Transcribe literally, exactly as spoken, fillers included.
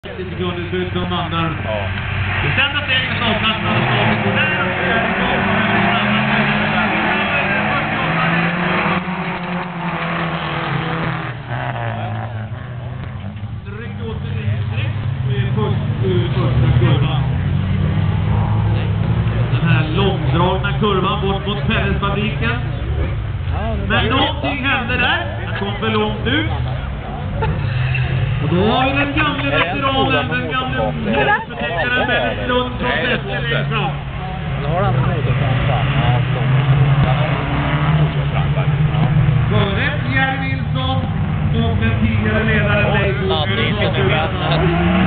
Lite gulligt ut som andra. Ja. Bestämda steg med startplatsen och starten går där och fjärde gång. Ryck åt det direkt med första kurvan. Den här långdragna kurvan bort mot Pelletsfabriken. Men någonting hände där. Den kom för långt ut. Och då har vi den gamla veteranen, den gamla förteckaren med Lund från Sätter längst fram. Nu har han en motorframför. Ja, före Jerry Nilsson och den tidigare ledaren Leif.